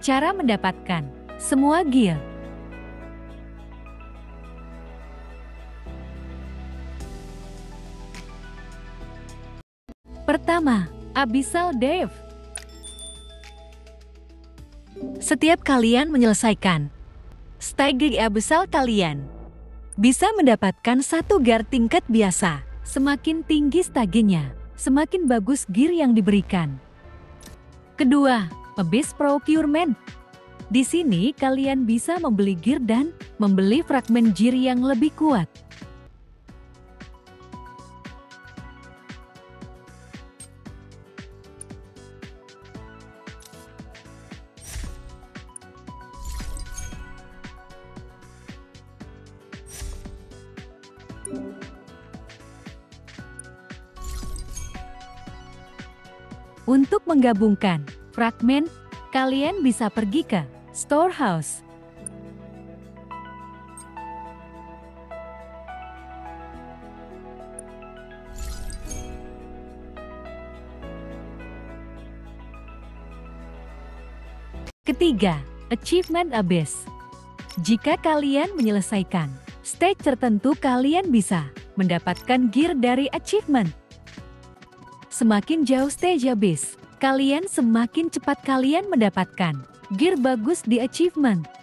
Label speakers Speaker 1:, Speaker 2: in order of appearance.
Speaker 1: Cara mendapatkan semua gear. Pertama, Abyssal Dive. Setiap kalian menyelesaikan stage Abyssal kalian bisa mendapatkan satu gear tingkat biasa. Semakin tinggi stagenya, semakin bagus gear yang diberikan. Kedua, Abyss Procurement. Di sini kalian bisa membeli gear dan membeli fragmen gear yang lebih kuat. Untuk menggabungkan fragmen, kalian bisa pergi ke Storehouse. Ketiga, Achievement Abyss. Jika kalian menyelesaikan stage tertentu, kalian bisa mendapatkan gear dari achievement. Semakin jauh stage Abyss, kalian semakin cepat kalian mendapatkan gear bagus di achievement.